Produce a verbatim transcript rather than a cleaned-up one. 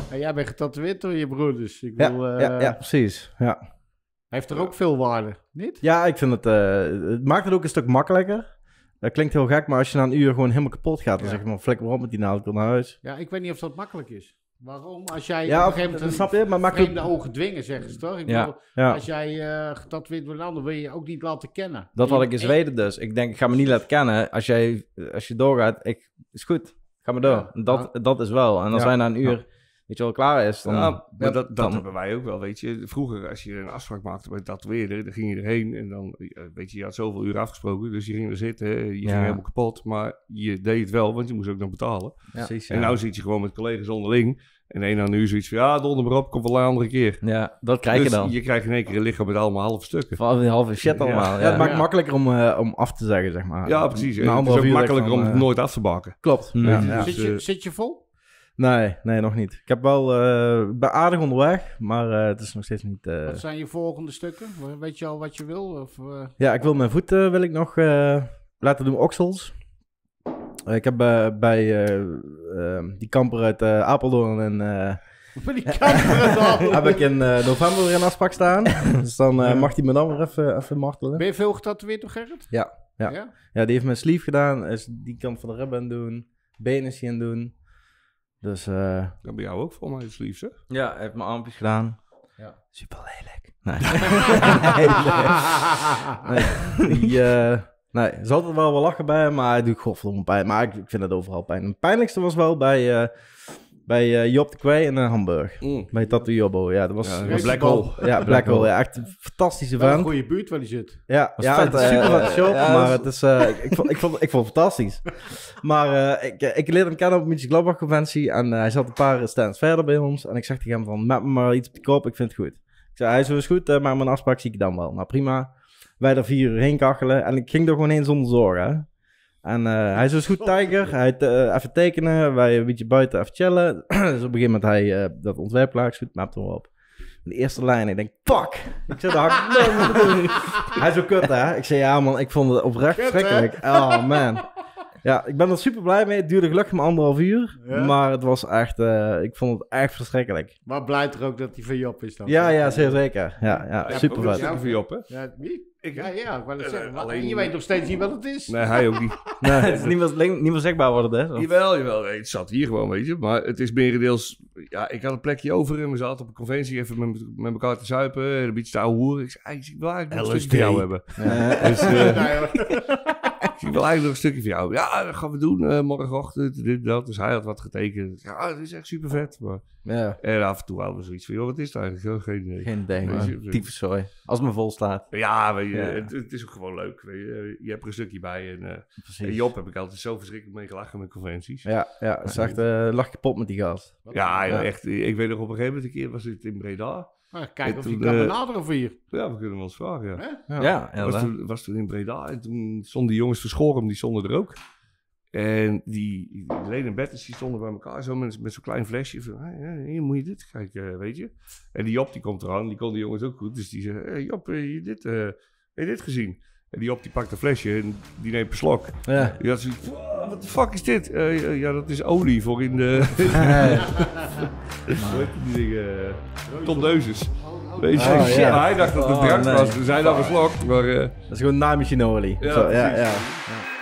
En jij bent getatoeëerd door je broeders. Ik Ja, bedoel, uh, ja, ja, precies. Ja. Heeft er ook veel waarde, niet? Ja, ik vind het... Uh, het maakt het ook een stuk makkelijker. Dat klinkt heel gek, maar als je na een uur gewoon helemaal kapot gaat... dan Ja. zeg je maar, flikker maar op met die naald, ik wil naar huis. Ja, ik weet niet of dat makkelijk is. Waarom? Als jij Ja, op een gegeven moment snap je, maar makkelijk... vreemde ogen dwingen, zeggen ze toch? Ik Ja. bedoel, Ja. als jij uh, getatoeëerd wordt, dan wil je je ook niet laten kennen. Dat had En- ik in en- Zweden dus. Ik denk, ik ga me niet laten kennen. Als, jij, als je doorgaat, ik, is goed. Ga maar door. Ja. Dat, dat is wel. En als Ja. hij na een uur, weet je wel, klaar is, dan... Ja, maar dat, dat dan- hebben wij ook wel, weet je. Vroeger, als je een afspraak maakte bij het tatoeëerder, dan ging je erheen en dan, eh, weet je, je had zoveel uur afgesproken, dus je ging er zitten, je Ja. ging helemaal kapot, maar je deed het wel, want je moest ook nog betalen. Precies, En nou zit je gewoon met collega's onderling en een aan nu zoiets van, ja, donder maar op, kom wel een andere keer. Ja, dat krijg dus je dan. je krijgt in één keer een lichaam met allemaal halve stukken. Van die halve shit allemaal. Ja, Ja, het maakt Ja. makkelijker om, uh, om af te zeggen, zeg maar. Ja, precies. Na En het is anderhalf ook uur makkelijker van, om uh, het nooit af te bakken. Klopt. Nee. Ja, Dus, ja. Zit, je, eh, zit je vol? Nee, nee, nog niet. Ik heb wel... Uh, ik ben aardig onderweg, maar uh, het is nog steeds niet... Uh... Wat zijn je volgende stukken? Weet je al wat je wil? Of, uh... Ja, ik wil mijn voeten wil ik nog uh, laten doen, oksels. Uh, ik heb uh, bij uh, uh, die kamper uit uh, Apeldoorn en... Uh, Bij die camera dan. heb ik in uh, november weer een afspraak staan. Dus dan uh, mag hij me dan weer even, even martelen. Ben je veel getatoeëerd door Gerrit? Ja, ja. Ja? Ja, die heeft mijn sleeve gedaan. Is die kant van de ribben aan het doen. Benen is hij aan het doen. Dus uh, Dat bij jou ook voor mij het liefst, hè? Ja, hij heeft mijn armpjes gedaan. Ja. Super lelijk. Nee. nee, nee, die, uh, nee, er is altijd wel wel lachen bij hem, maar hij doet godverdomme pijn. Maar ik, ik vind het overal pijn. Het pijnlijkste was wel bij, uh, bij uh, Job de Kwee in uh, Hamburg. Mm. Bij Tattoo Jobbo. Ja, dat was... Ja, was- Black Hole. Ja, Black Hole. Ja, echt een fantastische Wel een vent. goede buurt waar die zit. Ja, Was ja vet, het is eh, super van de shop, ja, maar dat het is, uh, ik, ik, vond, ik, vond, ik vond het fantastisch. Maar uh, ik, ik leerde hem kennen op de München Gladbach conventie en uh, hij zat een paar stands verder bij ons. En ik zeg tegen hem van, maak me maar iets op de kop, ik vind het goed. Ik zei, hij is wel goed, uh, maar mijn afspraak zie ik dan wel. Nou prima, wij er vier uur heen kachelen en ik ging er gewoon heen zonder zorgen. Hè. En uh, hij is dus goed tijger, hij uh, even tekenen, wij een beetje buiten even chillen. Dus op een gegeven moment hij uh, dat ontwerp klaar, is goed, maap er wel op. De eerste lijn, ik denk, fuck! Ik zei, dat had ik nooit moeten doen. Hij is zo kut, hè? Ik zei, ja man, ik vond het oprecht Kut, verschrikkelijk. Oh man. Ja, ik ben er super blij mee. Het duurde gelukkig maar anderhalf uur. Ja? Maar het was echt, uh, ik vond het echt verschrikkelijk. Maar blijft er ook dat hij van Job is dan? Ja, ja, zeer zeker. Ja, ja, Hij super heeft ook vet. een stukje voor je op, hè? Ja, wie? Ik, Ja, ja, ik wou net Eh, zeggen. Maar alleen- je weet nog steeds niet wat het is. Nee, hij ook niet. Nee, Het is niet meer, niet meer zegbaar wat het is. of? Jawel, jawel. Nee, het zat hier gewoon, weet je. Maar het is merendeels... Ja, ik had een plekje over en we zaten op een conventie even met, met elkaar te zuipen. En een beetje te ouwe hoeren. Ik zei, hey, ik wil eigenlijk nog een stukje van jou hebben. Dus, uh, Nee, hoor. ik wil eigenlijk nog een stukje van jou. Ja, dat gaan we doen uh, morgenochtend, dit, dat. Dus hij had wat getekend. Ja, het is echt super vet. Maar... Ja, En af en toe hadden we zoiets van, joh, wat is het eigenlijk? Oh, geen idee. geen idee. Nee, man. super. Tyfuszooi. Als het me vol staat. Ja, weet je, Ja. Het, het is ook gewoon leuk. Weet je. je hebt er een stukje bij. En, uh, en Precies. Job heb ik altijd zo verschrikkelijk mee gelachen met conventies. Ja, Ja, ja, het is echt uh, lach kapot met die gast. ja, Ja. echt. Ik weet nog op een gegeven moment, een keer was het in Breda. Nou, kijk En of je toen, kan eh, benaderen voor hier. Ja, we kunnen wel eens vragen, ja. Hè? Ja. Ja, ja, was, dat- toen, was toen in Breda en toen stonden die jongens verschoren, die stonden er ook. En die, die Leen en Bertus, die stonden bij elkaar zo met, met zo'n klein flesje. Van, hey, hier moet je dit kijken, weet je. En die Job die komt eraan, die kon die jongens ook goed. Dus die zei, hey, Job, heb je dit, uh, heb je dit gezien? En die Job die pakt een flesje en die neemt een slok. Ja. Die had zoiets, "Wow, wat de fuck is dit? Uh, ja, dat is olie voor in de... Hoe heet die dingen? Tom Deuzes. Weet je, Oh, shit, ja. hij dacht dat het Oh, drank nee. was. Dus hij nam een slok, maar... Uh, Dat is gewoon naaimachine olie. Ja, Zo, ja, precies. ja. Ja.